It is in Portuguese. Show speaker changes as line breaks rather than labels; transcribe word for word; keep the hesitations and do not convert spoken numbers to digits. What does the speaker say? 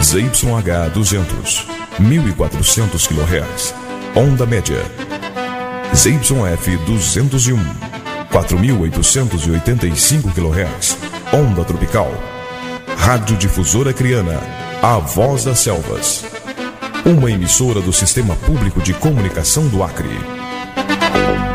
Z Y H duzentos, mil e quatrocentos quilohertz, onda média. Z Y F duzentos e um, quatro mil oitocentos e oitenta e cinco quilohertz, onda tropical. Radiodifusora Acreana, a voz das selvas. Uma emissora do Sistema Público de Comunicação do Acre.